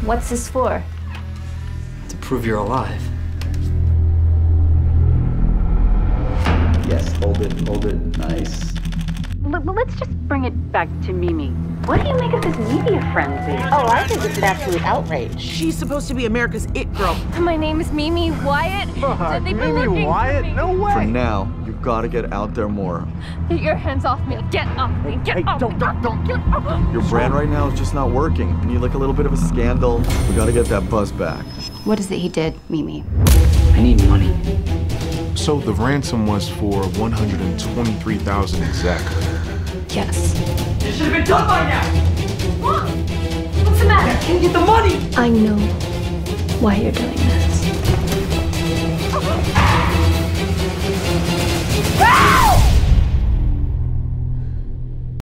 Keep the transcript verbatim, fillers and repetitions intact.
What's this for? To prove you're alive. Yes, hold it, hold it, nice. L- let's just bring it back to Mimi. What do you make of this media frenzy? Oh, I think it's an absolute outrage. She's supposed to be America's it girl. My name is Mimi Wyatt. Fuck, They've been Mimi looking for Wyatt? me. No way! For now, you've got to get out there more. Get your hands off me. Get off me. Get Hey, off don't, me. don't, don't. Get off me. Your brand right now is just not working. We need like a little bit of a scandal. We got to get that buzz back. What is it he did, Mimi? I need money. So the ransom was for one hundred twenty-three thousand dollars exactly. Yes. This should have been done by now! What's the matter? Can you get the money? I know why you're doing this.